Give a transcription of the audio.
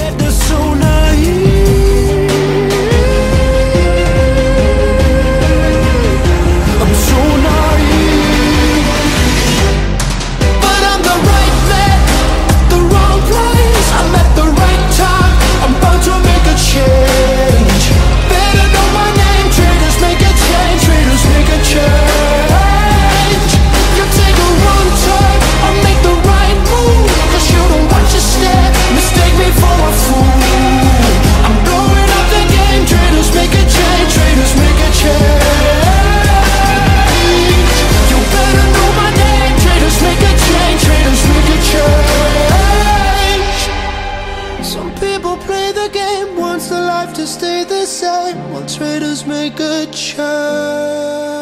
the tsunami. I'm so naive, but I'm the right man at the wrong place. I'm at the right time, I'm about to make a change. Better know my name, traders make a change, traders make a change. You take a wrong turn, I'll make the right move, 'cause you don't watch your step, mistake me for a fool. I'm blowing up the game, traders make a change, traders make a change. You better know my name, traders make a change, traders make a change. Some people play the game, wants their life to stay the same, while traders make a change.